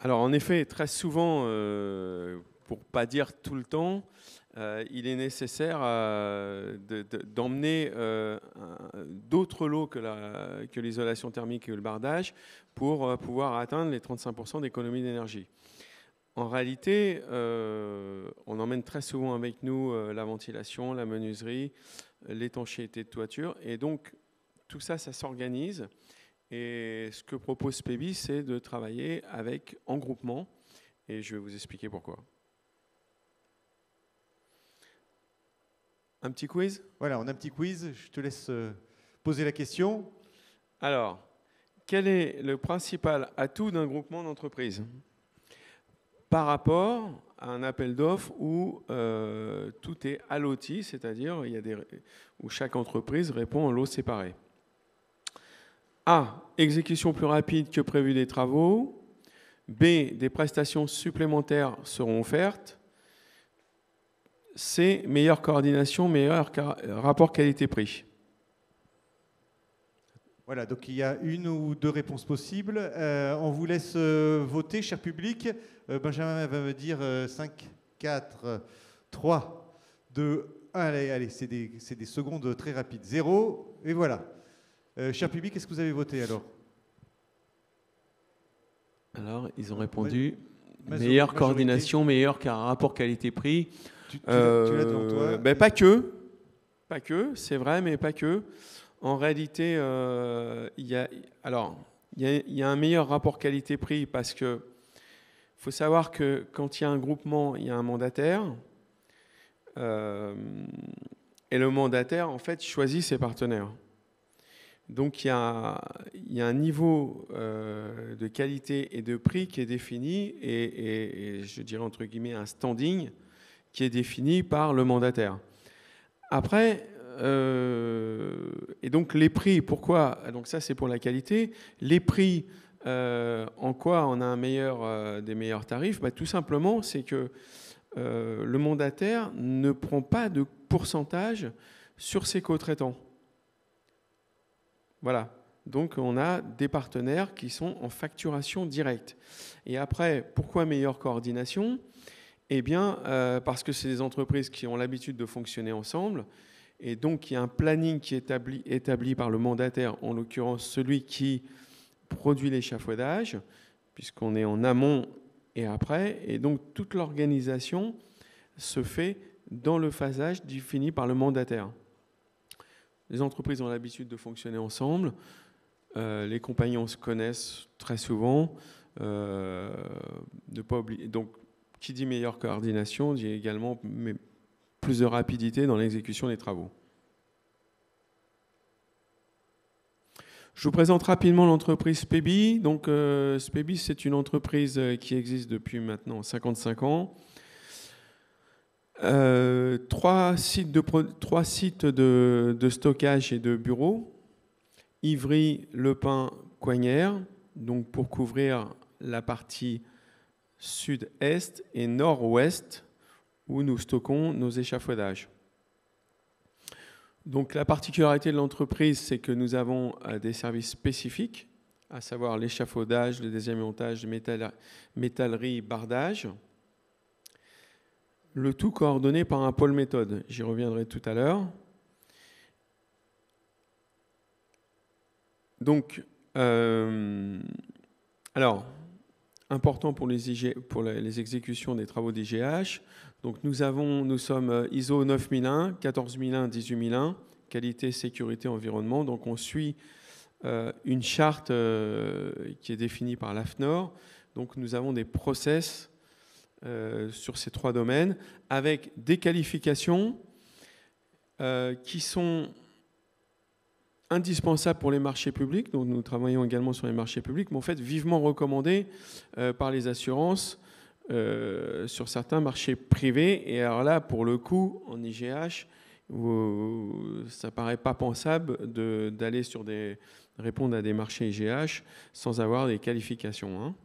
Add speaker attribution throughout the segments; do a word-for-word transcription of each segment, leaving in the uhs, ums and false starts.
Speaker 1: Alors en effet, très souvent, euh, pour ne pas dire tout le temps, euh, il est nécessaire euh, de, de, d'emmener euh, d'autres lots que, la, que l'isolation thermique et le bardage pour euh, pouvoir atteindre les trente-cinq pour cent d'économie d'énergie. En réalité, euh, on emmène très souvent avec nous euh, la ventilation, la menuiserie, l'étanchéité de toiture, et donc tout ça, ça s'organise. Et ce que propose Spebi, c'est de travailler avec, en groupement, et je vais vous expliquer pourquoi. Un petit quiz ?
Speaker 2: Voilà, on a un petit quiz, je te laisse poser la question.
Speaker 1: Alors, quel est le principal atout d'un groupement d'entreprises par rapport à un appel d'offres où euh, tout est alloti, c'est-à-dire il y a des, où chaque entreprise répond en lots séparés. A. Exécution plus rapide que prévu des travaux. B. Des prestations supplémentaires seront offertes. C. Meilleure coordination, meilleur rapport qualité-prix.
Speaker 2: Voilà, donc il y a une ou deux réponses possibles. Euh, on vous laisse euh, voter, cher public. Euh, Benjamin va me dire euh, cinq, quatre, trois, deux, un. Allez, allez, c'est des, c'est des secondes très rapides. zéro, et voilà. Euh, cher public, est-ce que vous avez voté alors ?
Speaker 1: Alors, ils ont répondu
Speaker 2: Ma-
Speaker 1: meilleure
Speaker 2: majorité.
Speaker 1: coordination, meilleur rapport qualité-prix.
Speaker 2: Tu, tu
Speaker 1: euh,
Speaker 2: l'as, tu l'as devant toi.
Speaker 1: Ben, pas que, pas que, c'est vrai, mais pas que. En réalité, euh, il y a, alors, il y a, il y a un meilleur rapport qualité-prix parce que faut savoir que quand il y a un groupement, il y a un mandataire. Euh, et le mandataire, en fait, choisit ses partenaires. Donc, il y a, il y a un niveau euh, de qualité et de prix qui est défini et, et, et je dirais entre guillemets un standing qui est défini par le mandataire. Après, euh, et donc les prix, pourquoi ? Donc ça, c'est pour la qualité. Les prix, euh, en quoi on a un meilleur, euh, des meilleurs tarifs ? Bah, tout simplement, c'est que euh, le mandataire ne prend pas de pourcentage sur ses co-traitants. Voilà. Donc, on a des partenaires qui sont en facturation directe. Et après, pourquoi meilleure coordination ? Eh bien, euh, parce que c'est des entreprises qui ont l'habitude de fonctionner ensemble. Et donc, il y a un planning qui est établi, établi par le mandataire, en l'occurrence celui qui produit l'échafaudage, puisqu'on est en amont et après. Et donc, toute l'organisation se fait dans le phasage défini par le mandataire. Les entreprises ont l'habitude de fonctionner ensemble. Euh, les compagnons se connaissent très souvent. Euh, ne pas oublier. Donc, qui dit meilleure coordination dit également plus de rapidité dans l'exécution des travaux. Je vous présente rapidement l'entreprise Spebi. Donc, euh, Spebi, c'est une entreprise qui existe depuis maintenant cinquante-cinq ans. Euh, trois sites, de, trois sites de, de stockage et de bureaux. Ivry, Le Pin, Coignères, donc pour couvrir la partie sud-est et nord-ouest où nous stockons nos échafaudages. Donc la particularité de l'entreprise, c'est que nous avons des services spécifiques, à savoir l'échafaudage, le deuxième montage, métallerie, bardage. Le tout coordonné par un pôle méthode. J'y reviendrai tout à l'heure. Donc, euh, alors, important pour les, I G, pour les exécutions des travaux d'I G H. Donc, nous, avons, nous sommes I S O neuf mille un, quatorze mille un, dix-huit mille un, qualité, sécurité, environnement. Donc, on suit euh, une charte euh, qui est définie par l'A F N O R. Donc, nous avons des process Euh, sur ces trois domaines, avec des qualifications euh, qui sont indispensables pour les marchés publics. Donc nous travaillons également sur les marchés publics, mais en fait vivement recommandées euh, par les assurances euh, sur certains marchés privés. Et alors là, pour le coup, en I G H, où ça paraît pas pensable de, d'aller sur des répondre à des marchés I G H sans avoir des qualifications. Hein.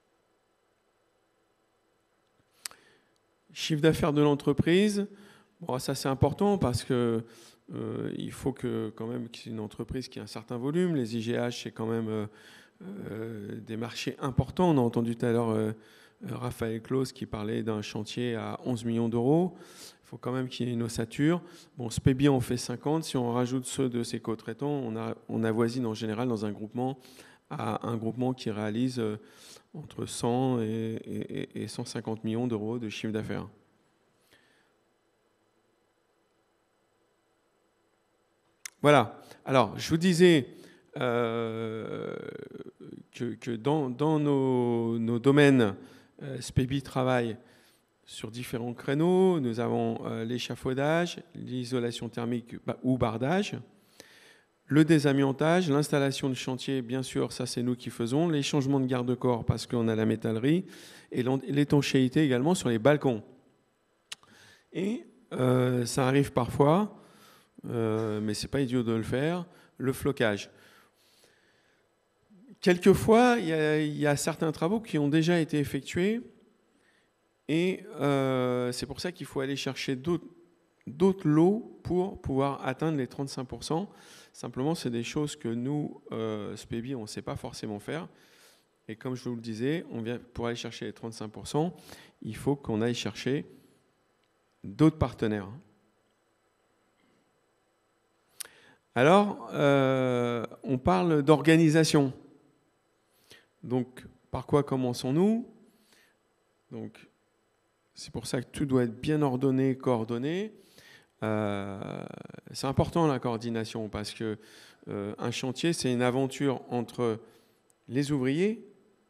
Speaker 1: Chiffre d'affaires de l'entreprise, bon, ça c'est important parce que euh, il faut que quand même qu'il y ait une entreprise qui a un certain volume. Les I G H, c'est quand même euh, euh, des marchés importants. On a entendu tout à l'heure euh, Raphaël Claus qui parlait d'un chantier à onze millions d'euros. Il faut quand même qu'il y ait une ossature. Bon, Spebi en fait cinquante. Si on rajoute ceux de ses co-traitants, on, a, on avoisine en général dans un groupement à un groupement qui réalise euh, entre cent et, et, et cent cinquante millions d'euros de chiffre d'affaires. Voilà. Alors, je vous disais euh, que, que dans, dans nos, nos domaines, euh, Spebi travaille sur différents créneaux. Nous avons euh, l'échafaudage, l'isolation thermique ou bardage, le désamiantage, l'installation de chantier, bien sûr, ça c'est nous qui faisons, les changements de garde-corps parce qu'on a la métallerie, et l'étanchéité également sur les balcons. Et euh, ça arrive parfois, euh, mais c'est pas idiot de le faire, le flocage. Quelquefois, il y a, il y a certains travaux qui ont déjà été effectués, et euh, c'est pour ça qu'il faut aller chercher d'autres lots pour pouvoir atteindre les trente-cinq pour cent. Simplement, c'est des choses que nous, euh, Spebi, on ne sait pas forcément faire. Et comme je vous le disais, on vient, pour aller chercher les trente-cinq pour cent, il faut qu'on aille chercher d'autres partenaires. Alors, euh, on parle d'organisation. Donc, par quoi commençons-nous? Donc, c'est pour ça que tout doit être bien ordonné, coordonné. Euh, c'est important la coordination parce que euh, un chantier, c'est une aventure entre les ouvriers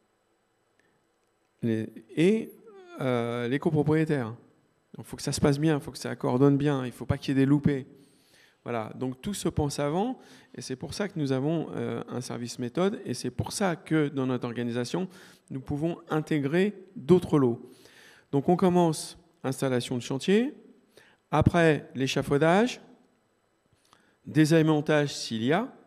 Speaker 1: les, et euh, les copropriétaires. Il faut que ça se passe bien, il faut que ça coordonne bien, il ne faut pas qu'il y ait des loupés. Voilà, donc tout se pense avant et c'est pour ça que nous avons euh, un service méthode et c'est pour ça que dans notre organisation, nous pouvons intégrer d'autres lots. Donc on commence installation de chantier, après l'échafaudage, désamiantage s'il y a,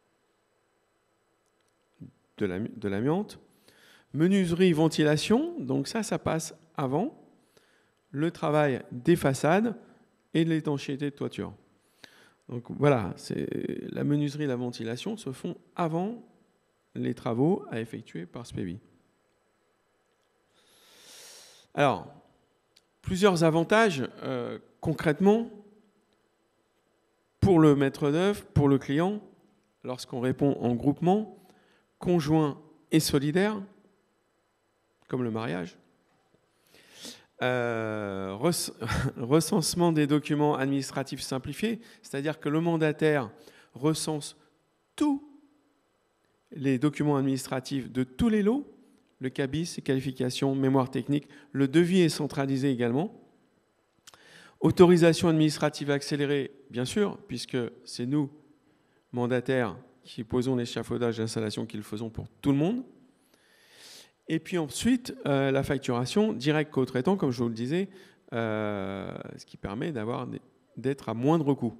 Speaker 1: de l'amiante, menuiserie, ventilation, donc ça, ça passe avant, le travail des façades et de l'étanchéité de toiture. Donc voilà, la menuiserie et la ventilation se font avant les travaux à effectuer par Spebi. Alors, plusieurs avantages euh, concrètement pour le maître d'œuvre, pour le client, lorsqu'on répond en groupement, conjoint et solidaire, comme le mariage. Euh, recensement des documents administratifs simplifiés, c'est-à-dire que le mandataire recense tous les documents administratifs de tous les lots, le cabis, les qualifications, mémoire technique, le devis est centralisé également. Autorisation administrative accélérée, bien sûr, puisque c'est nous, mandataires, qui posons l'échafaudage d'installation, qui le faisons pour tout le monde. Et puis ensuite, euh, la facturation directe co-traitant, comme je vous le disais, euh, ce qui permet d'avoir, d'être à moindre coût.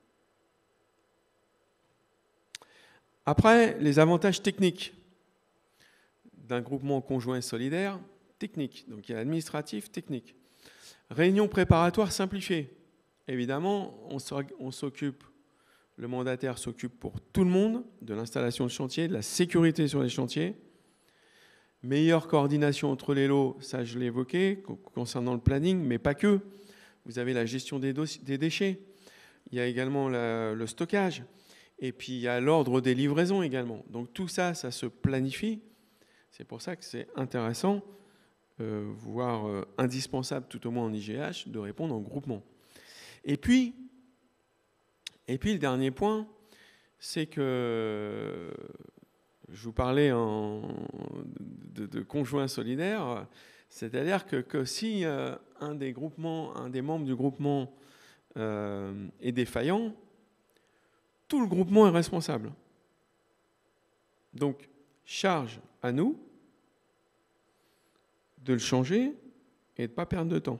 Speaker 1: Après, les avantages techniques d'un groupement conjoint et solidaire, technique. Donc il y a l'administratif, technique. Réunion préparatoire simplifiée. Évidemment, on s'occupe, le mandataire s'occupe pour tout le monde de l'installation de chantier, de la sécurité sur les chantiers. Meilleure coordination entre les lots, ça je l'ai évoqué, concernant le planning, mais pas que. Vous avez la gestion des, des déchets, il y a également la, le stockage, et puis il y a l'ordre des livraisons également. Donc tout ça, ça se planifie. C'est pour ça que c'est intéressant, euh, voire euh, indispensable tout au moins en I G H, de répondre en groupement. Et puis, et puis le dernier point, c'est que je vous parlais en, de, de conjoint solidaire, c'est-à-dire que, que si euh, un des groupements, un des membres du groupement euh, est défaillant, tout le groupement est responsable. Donc, charge à nous de le changer et de ne pas perdre de temps.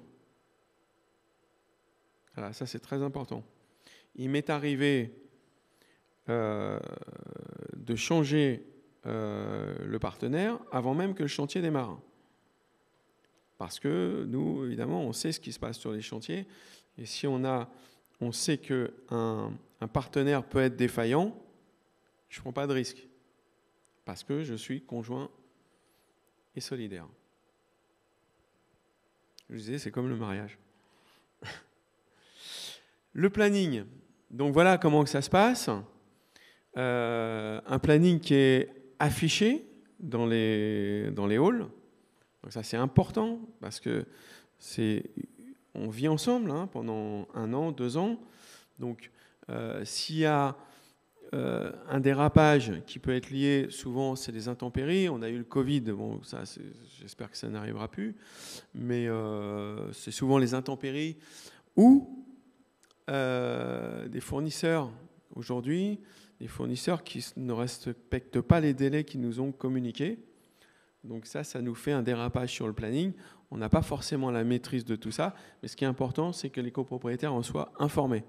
Speaker 1: Voilà, ça c'est très important. Il m'est arrivé euh, de changer euh, le partenaire avant même que le chantier démarre. Parce que nous, évidemment, on sait ce qui se passe sur les chantiers. Et si on, a, on sait qu'un un partenaire peut être défaillant, je ne prends pas de risque. parce que je suis conjoint et solidaire. Je disais, c'est comme le mariage. Le planning. Donc voilà comment que ça se passe. Euh, un planning qui est affiché dans les, dans les halls. Donc ça, c'est important parce que c'est, on vit ensemble hein, pendant un an, deux ans. Donc euh, s'il y a euh, un dérapage qui peut être lié, souvent c'est des intempéries. On a eu le Covid, bon, ça, j'espère que ça n'arrivera plus. Mais euh, c'est souvent les intempéries ou Euh, des fournisseurs aujourd'hui, des fournisseurs qui ne respectent pas les délais qu'ils nous ont communiqués. Donc ça, ça nous fait un dérapage sur le planning. On n'a pas forcément la maîtrise de tout ça, mais ce qui est important, c'est que les copropriétaires en soient informés.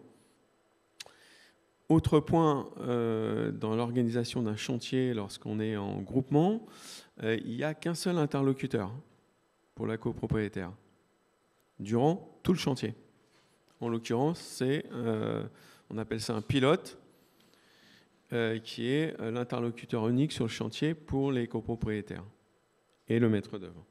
Speaker 1: Autre point, euh, dans l'organisation d'un chantier, lorsqu'on est en groupement, euh, il n'y a qu'un seul interlocuteur pour la copropriétaire durant tout le chantier. En l'occurrence, c'est, euh, on appelle ça un pilote, euh, qui est l'interlocuteur unique sur le chantier pour les copropriétaires et le maître d'œuvre.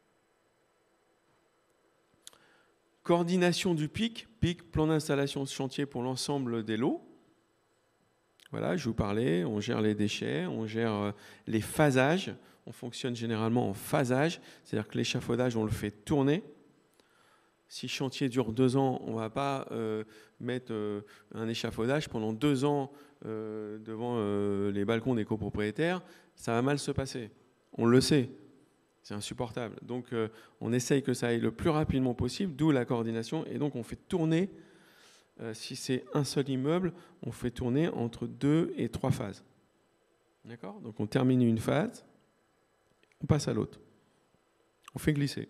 Speaker 1: Coordination du P I C, P I C, plan d'installation de chantier pour l'ensemble des lots. Voilà, je vous parlais, on gère les déchets, on gère les phasages. On fonctionne généralement en phasage, c'est-à-dire que l'échafaudage, on le fait tourner. Si le chantier dure deux ans, on ne va pas euh, mettre euh, un échafaudage pendant deux ans euh, devant euh, les balcons des copropriétaires. Ça va mal se passer. On le sait. C'est insupportable. Donc, euh, on essaye que ça aille le plus rapidement possible, d'où la coordination. Et donc, on fait tourner, euh, si c'est un seul immeuble, on fait tourner entre deux et trois phases. D'accord ? Donc, on termine une phase, on passe à l'autre. On fait glisser.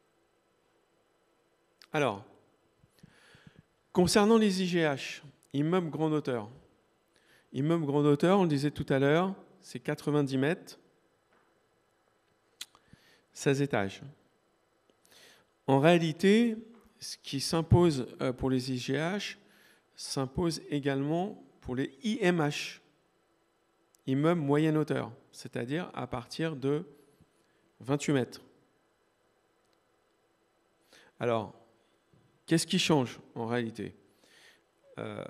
Speaker 1: Alors, concernant les I G H, immeubles grande hauteur. Immeuble grande hauteur, on le disait tout à l'heure, c'est quatre-vingt-dix mètres, seize étages. En réalité, ce qui s'impose pour les I G H s'impose également pour les I M H, immeubles moyenne hauteur, c'est-à-dire à partir de vingt-huit mètres. Alors, qu'est-ce qui change en réalité ? euh,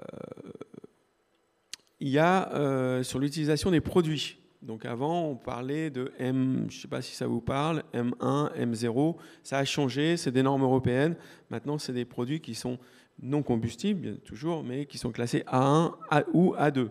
Speaker 1: Il y a euh, sur l'utilisation des produits. Donc avant, on parlait de M, je ne sais pas si ça vous parle, M un, M zéro. Ça a changé, c'est des normes européennes. Maintenant, c'est des produits qui sont non combustibles, bien toujours, mais qui sont classés A un A, ou A deux.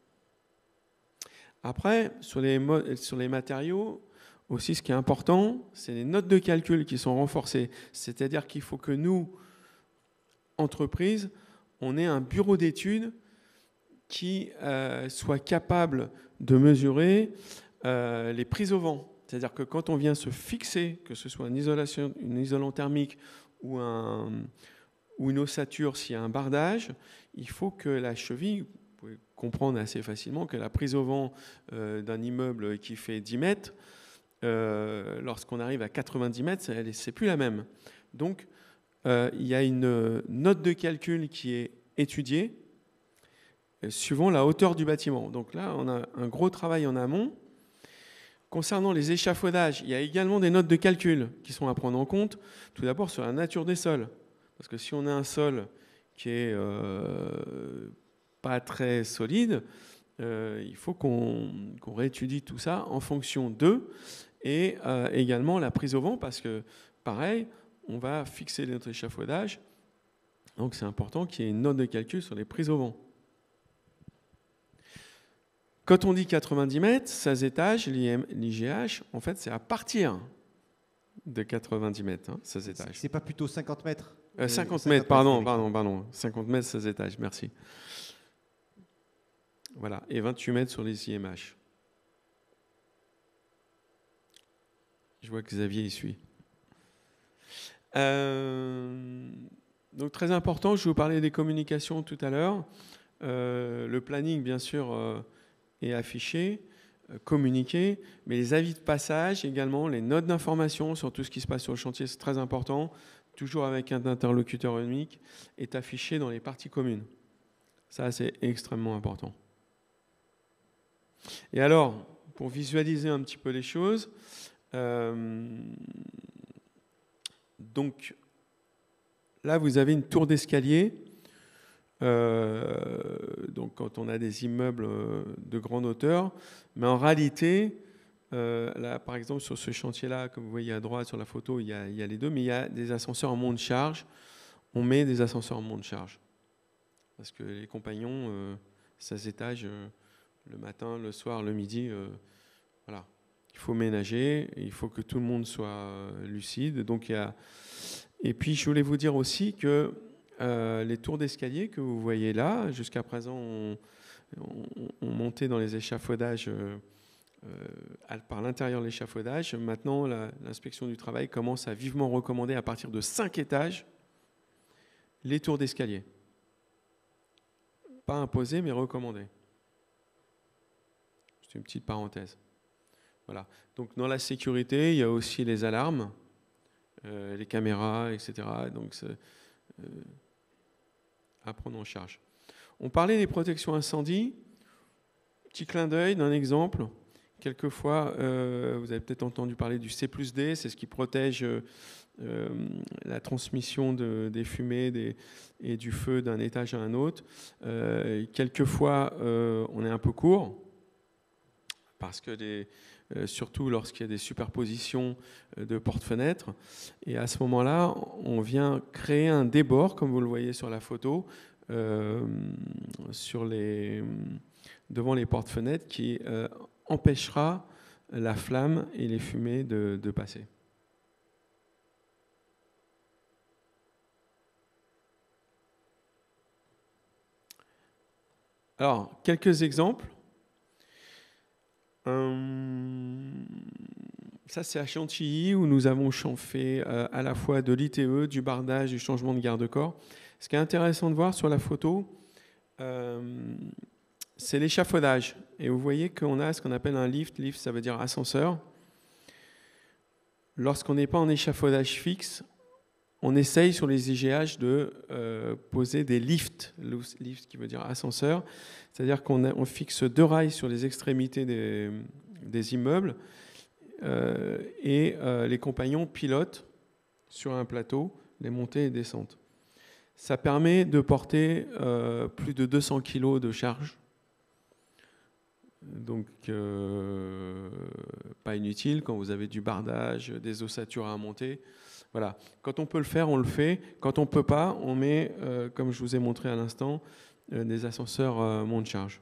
Speaker 1: Après, sur les, sur les matériaux, aussi ce qui est important, c'est les notes de calcul qui sont renforcées. C'est-à-dire qu'il faut que nous, entreprises, on ait un bureau d'études qui euh, soit capable de mesurer euh, les prises au vent. C'est-à-dire que quand on vient se fixer, que ce soit une, isolation, une isolant thermique ou, un, ou une ossature, s'il y a un bardage, il faut que la cheville, vous pouvez comprendre assez facilement que la prise au vent euh, d'un immeuble qui fait dix mètres, euh, lorsqu'on arrive à quatre-vingt-dix mètres, c'est plus la même. Donc, euh, il y a une note de calcul qui est étudiée suivant la hauteur du bâtiment. Donc là, on a un gros travail en amont. Concernant les échafaudages, il y a également des notes de calcul qui sont à prendre en compte, tout d'abord sur la nature des sols. Parce que si on a un sol qui est euh, pas très solide, euh, il faut qu'on qu'on réétudie tout ça en fonction d'eux, et euh, également la prise au vent, parce que pareil, on va fixer notre échafaudage, donc c'est important qu'il y ait une note de calcul sur les prises au vent. Quand on dit quatre-vingt-dix mètres, seize étages, l'I G H, en fait, c'est à partir de quatre-vingt-dix mètres, hein, seize étages.
Speaker 2: C'est pas plutôt cinquante mètres
Speaker 1: euh, cinquante mètres, pardon, pardon, pardon. cinquante mètres, seize étages, merci. Voilà, et vingt-huit mètres sur les I M H. Je vois que Xavier y suit. Euh, donc, très important, je vous parlais des communications tout à l'heure. Euh, le planning, bien sûr, euh, est affiché, euh, communiqué, mais les avis de passage également, les notes d'information sur tout ce qui se passe sur le chantier, c'est très important, toujours avec un interlocuteur unique, est affiché dans les parties communes. Ça, c'est extrêmement important. Et alors, pour visualiser un petit peu les choses. Euh, donc là, vous avez une tour d'escalier. Euh, donc quand on a des immeubles de grande hauteur, mais en réalité, euh, là, par exemple, sur ce chantier-là, comme vous voyez à droite sur la photo, il y a, il y a les deux, mais il y a des ascenseurs en monte-charge. On met des ascenseurs en monte-charge parce que les compagnons, euh, seize étages, euh, le matin, le soir, le midi, euh, voilà. Il faut ménager, il faut que tout le monde soit lucide. Donc, il y a... Et puis, je voulais vous dire aussi que euh, les tours d'escalier que vous voyez là, jusqu'à présent, on, on, on montait dans les échafaudages euh, euh, par l'intérieur de l'échafaudage. Maintenant, la, l'inspection du travail commence à vivement recommander à partir de cinq étages les tours d'escalier. Pas imposé, mais recommandé. C'est une petite parenthèse. Voilà. Donc dans la sécurité, il y a aussi les alarmes, euh, les caméras, et cetera. Donc c'est euh, à prendre en charge. On parlait des protections incendie. Petit clin d'œil d'un exemple. Quelquefois, euh, vous avez peut-être entendu parler du C plus D, c'est ce qui protège euh, la transmission de, des fumées des, et du feu d'un étage à un autre. Euh, quelquefois, euh, on est un peu court, parce que des, euh, surtout lorsqu'il y a des superpositions de portes-fenêtres. Et à ce moment-là, on vient créer un débord, comme vous le voyez sur la photo, euh, sur les, devant les portes-fenêtres, qui euh, empêchera la flamme et les fumées de, de passer. Alors, quelques exemples. Euh, ça, c'est à Chantilly, où nous avons fait euh, à la fois de l'I T E, du bardage, du changement de garde-corps. Ce qui est intéressant de voir sur la photo, euh, c'est l'échafaudage. Et vous voyez qu'on a ce qu'on appelle un lift. Lift, ça veut dire ascenseur. Lorsqu'on n'est pas en échafaudage fixe, on essaye sur les I G H de euh, poser des lifts, lift qui veut dire ascenseur, c'est-à-dire qu'on a, on fixe deux rails sur les extrémités des, des immeubles euh, et euh, les compagnons pilotent sur un plateau les montées et descentes. Ça permet de porter euh, plus de deux cents kilos de charge, donc euh, pas inutile quand vous avez du bardage, des ossatures à monter. Voilà. Quand on peut le faire, on le fait. Quand on ne peut pas, on met, euh, comme je vous ai montré à l'instant, euh, des ascenseurs euh, monte-charge.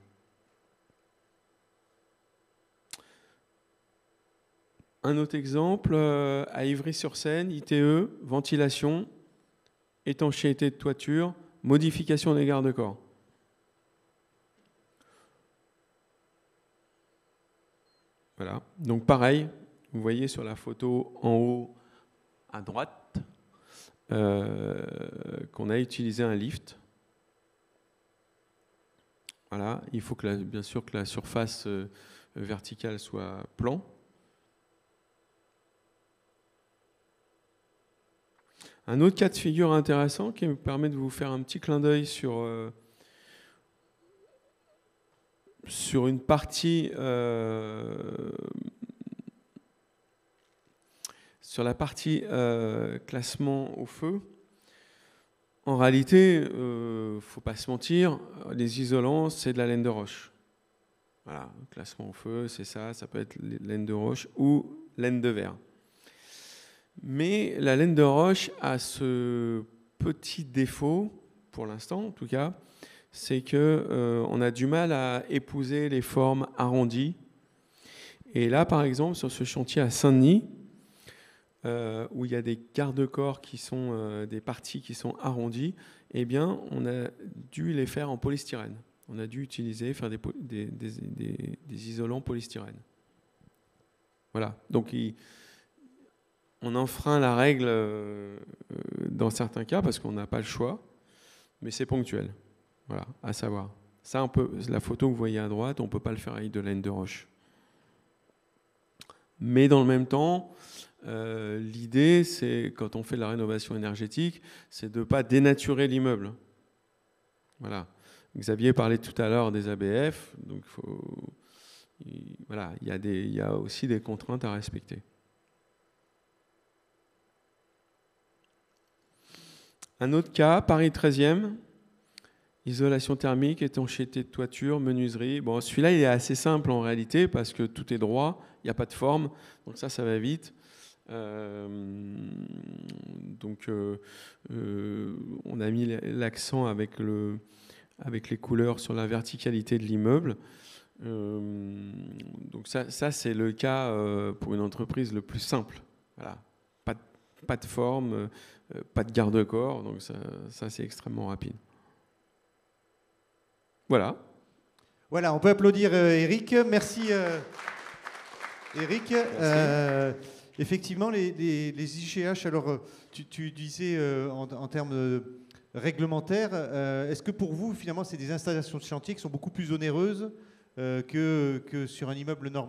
Speaker 1: Un autre exemple, euh, à Ivry-sur-Seine, I T E, ventilation, étanchéité de toiture, modification des garde-corps. Voilà. Donc pareil, vous voyez sur la photo en haut, à droite, euh, qu'on a utilisé un lift. Voilà, il faut que la, bien sûr que la surface euh, verticale soit plan. Un autre cas de figure intéressant qui me permet de vous faire un petit clin d'œil sur, euh, sur une partie euh, Sur la partie euh, classement au feu, en réalité, il euh, ne faut pas se mentir, les isolants, c'est de la laine de roche. Voilà, classement au feu, c'est ça, ça peut être laine de roche ou laine de verre. Mais la laine de roche a ce petit défaut, pour l'instant en tout cas, c'est qu'on euh, a du mal à épouser les formes arrondies. Et là, par exemple, sur ce chantier à Saint-Denis, Euh, où il y a des garde-corps qui sont euh, des parties qui sont arrondies, eh bien, on a dû les faire en polystyrène. On a dû utiliser, faire des, des, des, des, des isolants polystyrène. Voilà. Donc, il, on enfreint la règle euh, dans certains cas parce qu'on n'a pas le choix, mais c'est ponctuel. Voilà, à savoir. Ça, on peut, la photo que vous voyez à droite, on ne peut pas le faire avec de laine de roche. Mais dans le même temps, Euh, l'idée, c'est, quand on fait de la rénovation énergétique, c'est de ne pas dénaturer l'immeuble. Voilà. Xavier parlait tout à l'heure des A B F, donc il faut, il, voilà, il y a des, il y a aussi des contraintes à respecter. Un autre cas, Paris treizième, isolation thermique, étanchéité de toiture, menuiserie. Bon, celui-là, il est assez simple en réalité parce que tout est droit, il n'y a pas de forme, donc ça, ça va vite. Euh, donc, euh, euh, on a mis l'accent avec, le, avec les couleurs sur la verticalité de l'immeuble. Euh, donc ça, ça c'est le cas euh, pour une entreprise le plus simple. Voilà. Pas de, pas de forme, euh, pas de garde-corps, donc ça, ça c'est extrêmement rapide. Voilà.
Speaker 2: Voilà, on peut applaudir euh, Eric. Merci euh, Eric.
Speaker 1: Merci.
Speaker 2: Euh, effectivement, les, les, les I G H, alors tu, tu disais euh, en, en termes euh, réglementaires, euh, est-ce que pour vous, finalement, c'est des installations de chantier qui sont beaucoup plus onéreuses euh, que, que sur un immeuble normal ?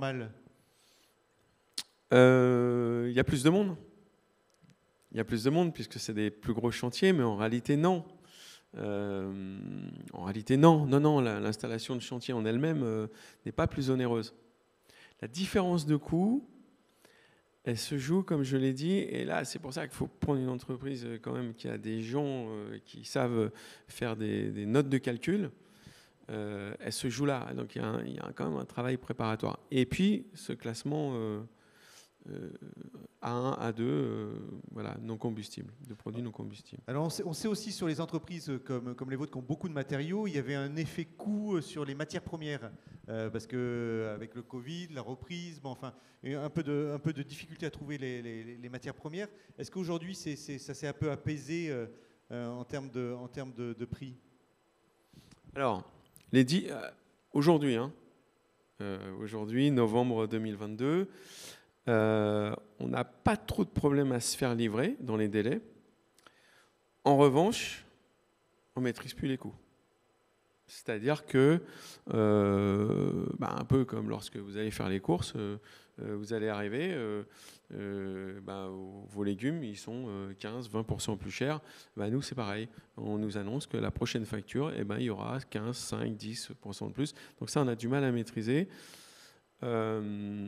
Speaker 1: Euh, il y a plus de monde. Il y a plus de monde puisque c'est des plus gros chantiers, mais en réalité, non. Euh, en réalité, non. Non, non, la, l'installation de chantier en elle-même euh, n'est pas plus onéreuse. La différence de coût, elle se joue, comme je l'ai dit, et là, c'est pour ça qu'il faut prendre une entreprise euh, quand même qui a des gens euh, qui savent faire des, des notes de calcul. Euh, elle se joue là. Donc, il y a, un, il y a quand même un travail préparatoire. Et puis, ce classement euh, euh, A un, A deux, euh, voilà, non combustible, de produits non combustibles.
Speaker 2: Alors, on sait, on sait aussi sur les entreprises comme, comme les vôtres qui ont beaucoup de matériaux, il y avait un effet coût sur les matières premières. Euh, parce qu'avec le Covid, la reprise, bon, enfin, un peu de, un peu de difficulté à trouver les, les, les matières premières. Est-ce qu'aujourd'hui, c'est, c'est, ça s'est un peu apaisé euh, euh, en termes de, en termes de, de prix ?
Speaker 1: Alors, les dix, euh, aujourd'hui, hein, euh, aujourd'hui, novembre deux mille vingt-deux, euh, on n'a pas trop de problèmes à se faire livrer dans les délais. En revanche, on ne maîtrise plus les coûts. C'est-à-dire que, euh, bah un peu comme lorsque vous allez faire les courses, euh, euh, vous allez arriver, euh, euh, bah, vos légumes, ils sont euh, quinze à vingt pour cent plus chers. Bah, nous, c'est pareil. On nous annonce que la prochaine facture, eh ben, il y aura quinze, cinq, dix pour cent de plus. Donc ça, on a du mal à maîtriser. Euh,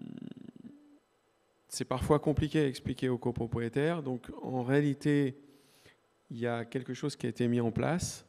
Speaker 1: c'est parfois compliqué à expliquer aux copropriétaires. Donc en réalité, il y a quelque chose qui a été mis en place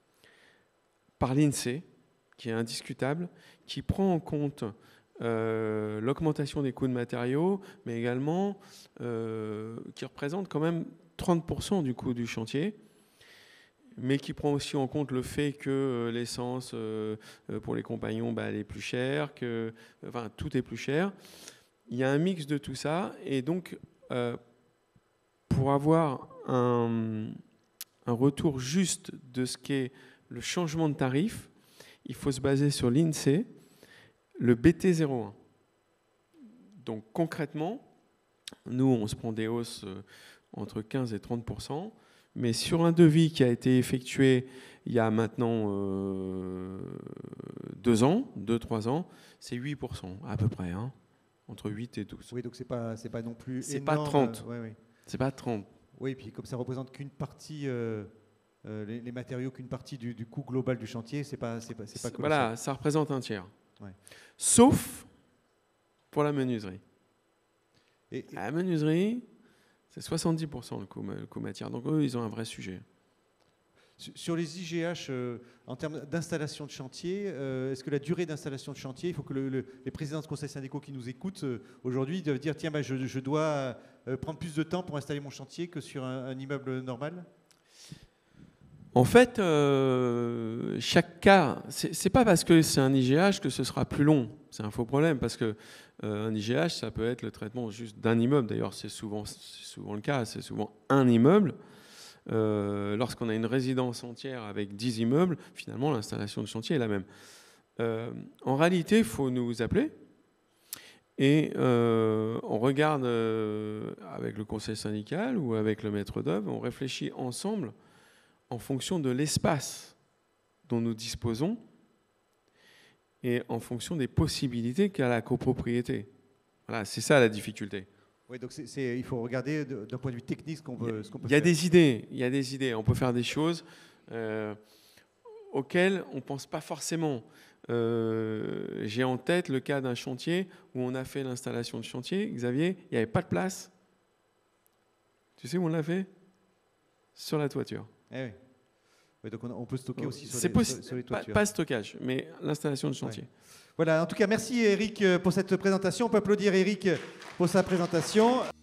Speaker 1: par l'INSEE, qui est indiscutable, qui prend en compte euh, l'augmentation des coûts de matériaux, mais également euh, qui représente quand même trente pour cent du coût du chantier, mais qui prend aussi en compte le fait que euh, l'essence euh, pour les compagnons, bah, elle est plus chère, que enfin, tout est plus cher. Il y a un mix de tout ça, et donc euh, pour avoir un, un retour juste de ce qu'est le changement de tarif, il faut se baser sur l'INSEE, le B T zéro un. Donc concrètement, nous, on se prend des hausses entre quinze et trente pour cent, mais sur un devis qui a été effectué il y a maintenant euh, deux ans, deux, trois ans, c'est huit pour cent à peu près, hein, entre huit et douze.
Speaker 2: Oui, donc c'est pas, c'est pas non plus
Speaker 1: c'est
Speaker 2: énorme.
Speaker 1: pas trente.
Speaker 2: Euh, ouais, ouais.
Speaker 1: C'est pas trente.
Speaker 2: Oui, et puis comme ça représente qu'une partie... Euh Euh, les, les matériaux qu'une partie du, du coût global du chantier, c'est pas, c'est pas, c'est pas colossal.
Speaker 1: Voilà, ça représente un tiers.
Speaker 2: Ouais.
Speaker 1: Sauf pour la menuiserie.
Speaker 2: Et, et
Speaker 1: la menuiserie, c'est soixante-dix pour cent le coût, le coût matière. Donc eux, ils ont un vrai sujet.
Speaker 2: Sur les I G H, euh, en termes d'installation de chantier, euh, est-ce que la durée d'installation de chantier, il faut que le, le, les présidents de conseils syndicaux qui nous écoutent euh, aujourd'hui doivent dire tiens, bah, je, je dois euh, prendre plus de temps pour installer mon chantier que sur un, un immeuble normal ?
Speaker 1: En fait, euh, chaque cas, c'est, c'est pas parce que c'est un I G H que ce sera plus long. C'est un faux problème parce que euh, un I G H, ça peut être le traitement juste d'un immeuble. D'ailleurs, c'est souvent, c'est souvent le cas. C'est souvent un immeuble. Euh, lorsqu'on a une résidence entière avec dix immeubles, finalement, l'installation de chantier est la même. Euh, en réalité, il faut nous appeler et euh, on regarde euh, avec le conseil syndical ou avec le maître d'œuvre, on réfléchit ensemble en fonction de l'espace dont nous disposons et en fonction des possibilités qu'a la copropriété. Voilà, c'est ça la difficulté.
Speaker 2: Oui, donc c'est, c'est, il faut regarder d'un point de vue technique ce qu'on peut, ce qu'on peut
Speaker 1: Il y a
Speaker 2: faire.
Speaker 1: des idées, il y a des idées. On peut faire des choses. Euh, auxquels on ne pense pas forcément. Euh, j'ai en tête le cas d'un chantier où on a fait l'installation de chantier. Xavier, il n'y avait pas de place. Tu sais où on l'a fait? Sur la toiture.
Speaker 2: Eh oui. Oui, donc on, on peut stocker aussi sur
Speaker 1: C'est
Speaker 2: les,
Speaker 1: possi-
Speaker 2: sur, sur les
Speaker 1: pas,
Speaker 2: toitures.
Speaker 1: pas stockage, mais l'installation de chantier.
Speaker 2: Ouais. Voilà, en tout cas, merci Eric pour cette présentation. On peut applaudir Eric pour sa présentation.